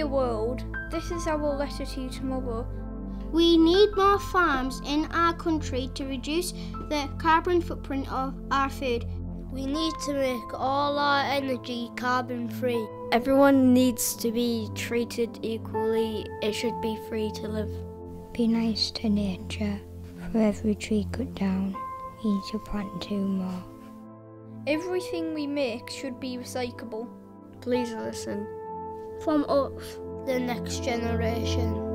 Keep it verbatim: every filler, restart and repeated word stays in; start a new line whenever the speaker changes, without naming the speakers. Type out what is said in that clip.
world, this is our letter to you tomorrow.
We need more farms in our country to reduce the carbon footprint of our food.
We need to make all our energy carbon free.
Everyone needs to be treated equally. It should be free to live.
Be nice to nature. For every tree cut down, you need to plant two more.
Everything we make should be recyclable.
Please listen.
From us, the next generation.